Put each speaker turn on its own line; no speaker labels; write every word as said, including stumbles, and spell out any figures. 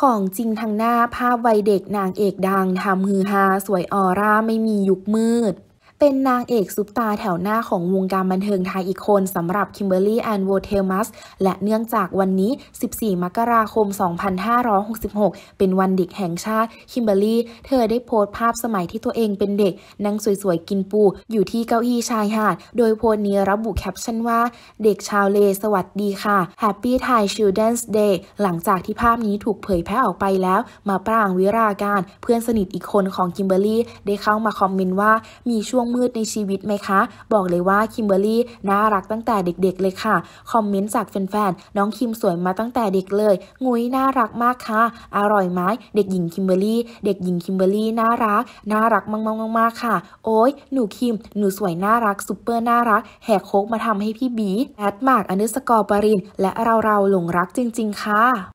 ของจริงทางหน้าภาพวัยเด็กนางเอกดังทำฮือฮาสวยออร่าไม่มียุคมืดเป็นนางเอกซุปตาแถวหน้าของวงการบันเทิงไทยอีกคนสำหรับคิมเบอร์รี่แอนด์โวเทลมัสและเนื่องจากวันนี้สิบสี่มกราคมสองพันห้าร้อยหกสิบหกเป็นวันเด็กแห่งชาติคิมเบอร์รี่เธอได้โพสต์ภาพสมัยที่ตัวเองเป็นเด็กนั่งสวยๆกินปูอยู่ที่เก้าอี้ชายหาดโดยโพสต์นี้ระบุแคปชั่นว่าเด็กชาวเลสวัสดีค่ะ Happy Thai Children's Day หลังจากที่ภาพนี้ถูกเผยแพร่ออกไปแล้วมาปรางวิราการเพื่อนสนิทอีกคนของคิมเบอร์รี่ได้เข้ามาคอมเมนต์ว่ามีช่วงมืดในชีวิตไหมคะบอกเลยว่าคิมเบอร์รี่น่ารักตั้งแต่เด็กๆเลยค่ะคอมเมนต์จากแฟนๆน้องคิมสวยมาตั้งแต่เด็กเลยงุ้ยน่ารักมากค่ะอร่อยไหมเด็กหญิงคิมเบอร์รี่เด็กหญิงคิมเบอร์รี่น่ารักน่ารักมากๆๆค่ะโอ๊ยหนูคิมหนูสวยน่ารักซุปเปอร์น่ารักแหกโค้กมาทำให้พี่บีแอดมาร์กอันเดอร์สกอร์ปรินและเราเราหลงรักจริงๆค่ะ